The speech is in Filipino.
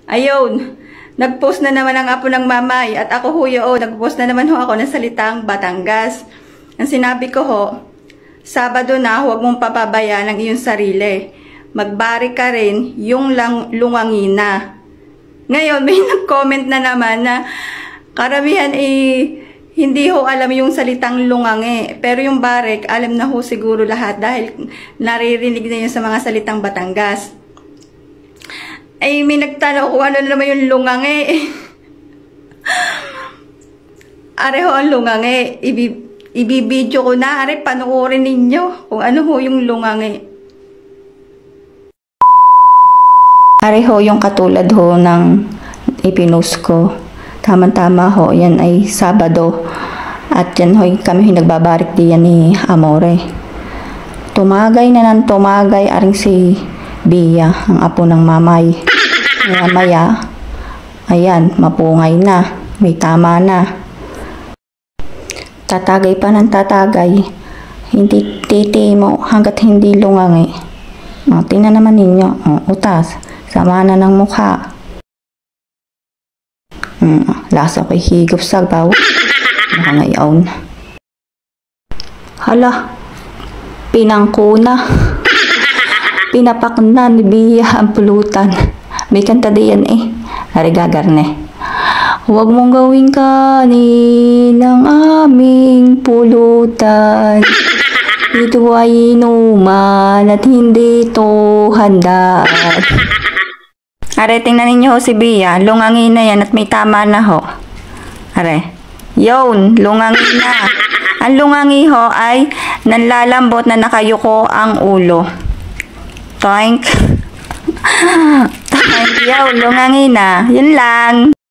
Ayun, nag-post na naman ang apo ng mamay at ako ho nag-post na naman ho ako ng salitang Batangas. Ang sinabi ko ho, Sabado na, huwag mong papabayaan ang iyong sarili. Magbari ka rin yung lungangina. Ngayon, may nag-comment na naman na karamihan hindi ho alam yung salitang lungangi. Pero yung barik, alam na ho siguro lahat dahil naririnig na yun sa mga salitang Batangas. Ay, may nagtanong kung ano naman yung lungangi. Are ho ang lungangi. Ibibidyo ko na. Are, panoorin ninyo kung ano ho yung lungangi. Are ho yung katulad ho ng ipinost ko. Tama-tama ho, yan ay Sabado. At yan ho, kami nagbabarik diyan ni Amore. Tumagay na ng tumagay, aring si Bia, ang apo ng mamay. Maya, ayan, mapungay na. May tama na. Tatagay pa ng tatagay. Hindi titimo hanggat hindi lungangi. Tingnan naman ninyo. Utas. Sama na ng mukha. Lasa ko'y higop sa baw. Nakangayaon. Hala. Pinangkuna. Pinapak na ni Bia ang pulutan. May kanta diyan Narigagarne. Huwag mong gawing kanin ang aming pulutan. Ito ay inuman at hindi ito handaan. Are, tingnan ninyo ho si Bia. Lungangin na yan at may tama na ho. Are. Yun, lungangi na. Ang lungangi ho ay nanlalambot na nakayuko ang ulo. Toink. Thank you, lungangi na. Yun lang.